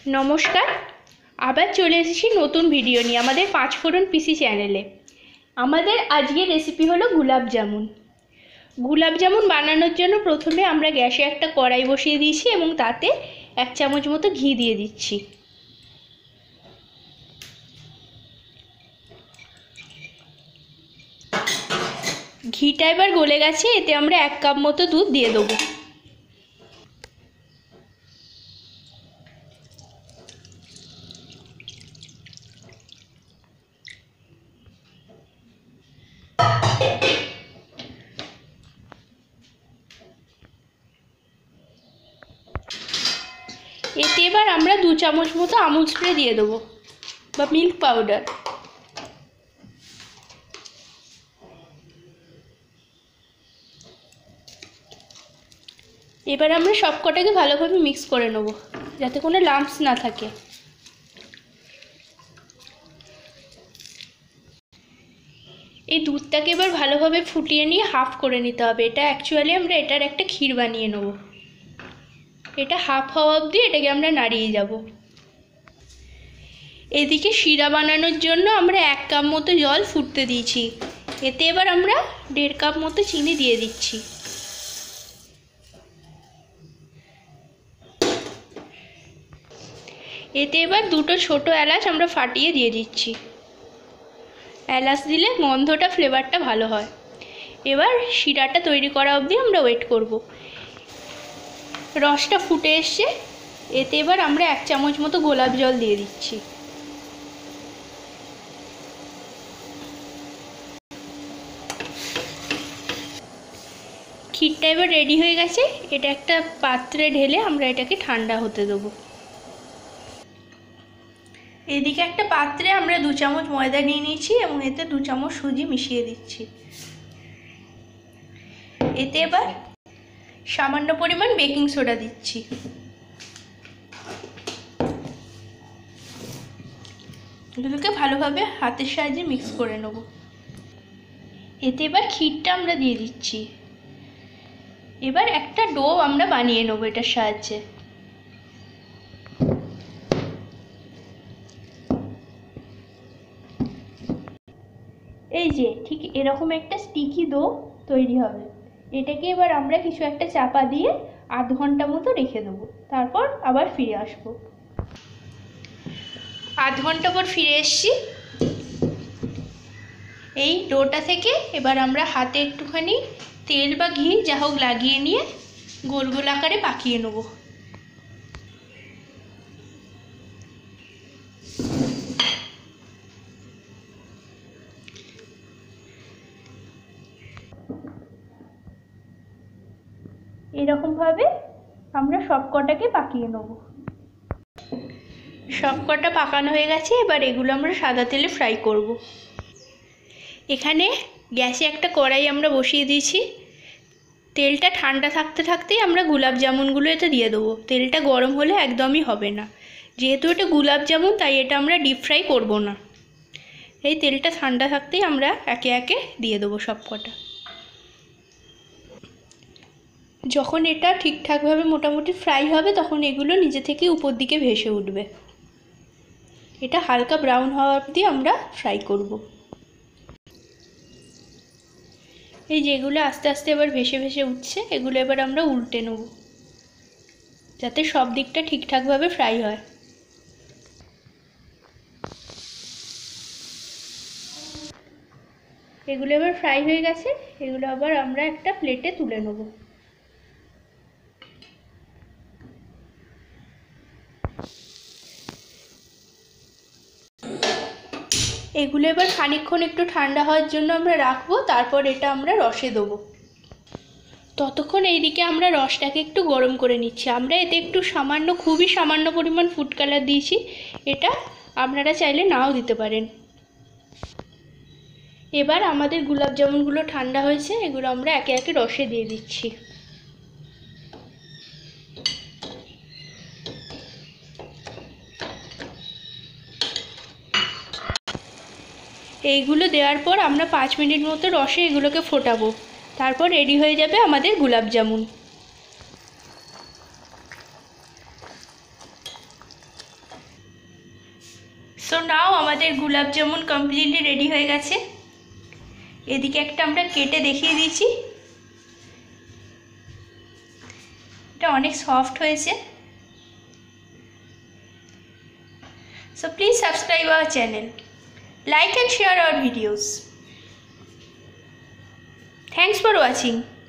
নমস্কার, আবার চলে এসেছি নতুন ভিডিও নিয়ে আমাদের পাঁচফোড়ন পিসি চ্যানেলে। আমাদের আজকের রেসিপি হলো গুলাব জামুন। গুলাব জামুন বানানোর জন্য প্রথমে আমরা গ্যাসে একটা কড়াই বসিয়ে দিয়েছি এবং তাতে 1 চামচ মতো ঘি দিয়ে দিচ্ছি। ঘিটা এবার গলে গেছে, এতে আমরা 1 কাপ মতো দুধ দিয়ে দেবো। এতে এবার আমরা 2 চামচ মতো আমুল স্প্রে দিয়ে দেবো বা মিল্ক পাউডার। এবার আমরা সবকটাকে ভালোভাবে মিক্স করে নেব যাতে কোনো লাম্পস না থাকে। এই দুধটাকে এবার ভালোভাবে ফুটিয়ে নিয়ে হাফ করে নিতে হবে। এটা অ্যাকচুয়ালি আমরা এটার একটা ক্ষীর বানিয়ে নেব। এটা হাফ হওয়া অবধি এটাকে আমরা নাড়িয়ে যাব। এদিকে শিরা বানানোর জন্য আমরা 1 কাপ মতো জল ফুটতে দিয়েছি। এতে এবার আমরা 1.5 কাপ মতো চিনি দিয়ে দিচ্ছি। এতে এবার 2টো ছোটো এলাচ আমরা ফাটিয়ে দিয়ে দিচ্ছি। এলাচ দিলে গন্ধটা ফ্লেভারটা ভালো হয়। এবার শিরাটা তৈরি করা অবধি আমরা ওয়েট করব। রসটা ফুটে এসছে, এতে এবার আমরা 1 চামচ মতো গোলাপ জল দিয়ে দিচ্ছি। ক্ষীরটা এবার রেডি হয়ে গেছে। এটা একটা পাত্রে ঢেলে আমরা এটাকে ঠান্ডা হতে দেবো। এদিকে একটা পাত্রে আমরা 2 চামচ ময়দা নিয়ে নিয়েছি এবং এতে 2 চামচ সুজি মিশিয়ে দিচ্ছি। এতে এবার সামান্য পরিমাণ বেকিং সোডা দিচ্ছি। এগুলোকে ভালোভাবে হাতের সাহায্যে মিক্স করে নেব। এতে এবার ক্ষীরটা আমরা দিয়ে দিচ্ছি। এবার একটা ডো আমরা বানিয়ে নেব এটার সাহায্যে। এই যে ঠিক এরকম একটা স্টিকি ডো তৈরি হবে। এটাকে এবার আমরা কিছু একটা চাপা দিয়ে আধ ঘন্টা মতো রেখে দেবো, তারপর আবার ফিরে আসবো। আধ ঘন্টা পর ফিরে এসছি। এই ডোটা থেকে এবার আমরা হাতে একটুখানি তেল বা ঘি যা হোক লাগিয়ে নিয়ে গোল গোল আকারে পাকিয়ে নেব। এরকমভাবে আমরা সবকটাকে পাকিয়ে নেব। সবকটা পাকানো হয়ে গেছে। এবার এগুলো আমরা সাদা তেলে ফ্রাই করব। এখানে গ্যাসে একটা কড়াই আমরা বসিয়ে দিয়েছি। তেলটা ঠান্ডা থাকতে থাকতেই আমরা গোলাপ জামুনগুলো এতে দিয়ে দেবো। তেলটা গরম হলে একদমই হবে না, যেহেতু এটা গোলাপ জামুন তাই এটা আমরা ডিপ ফ্রাই করব না। এই তেলটা ঠান্ডা থাকতেই আমরা একে একে দিয়ে দেবো সবকটা। যখন এটা ঠিকঠাকভাবে মোটামুটি ফ্রাই হবে তখন এগুলো নিজে থেকে উপর দিকে ভেসে উঠবে। এটা হালকা ব্রাউন হওয়া অবধি আমরা ফ্রাই করব। এই যেগুলো আস্তে আস্তে এবার ভেসে ভেসে উঠছে, এগুলো এবার আমরা উল্টে নেব যাতে সব দিকটা ঠিকঠাকভাবে ফ্রাই হয়। এগুলো এবার ফ্রাই হয়ে গেছে। এগুলো আবার আমরা একটা প্লেটে তুলে নেব। এগুলো এবার খানিকক্ষণ একটু ঠান্ডা হওয়ার জন্য আমরা রাখবো, তারপর এটা আমরা রসে দেবো। ততক্ষণ এইদিকে আমরা রসটাকে একটু গরম করে নিচ্ছি। আমরা এতে একটু সামান্য, খুবই সামান্য পরিমাণ ফুড কালার দিয়েছি। এটা আপনারা চাইলে নাও দিতে পারেন। এবার আমাদের গোলাপ জামুনগুলো ঠান্ডা হয়েছে, এগুলো আমরা একে একে রসে দিয়ে দিচ্ছি। এইগুলো দেওয়ার পর আমরা 5 মিনিট মতো রসে এগুলোকে ফোটাবো, তারপর রেডি হয়ে যাবে আমাদের গোলাপ জামুন। সো নাও আমাদের গুলাব জামুন কমপ্লিটলি রেডি হয়ে গেছে। এদিকে একটা আমরা কেটে দেখিয়ে দিয়েছি, এটা অনেক সফট হয়েছে। So please subscribe our channel, like and share our videos. Thanks for watching.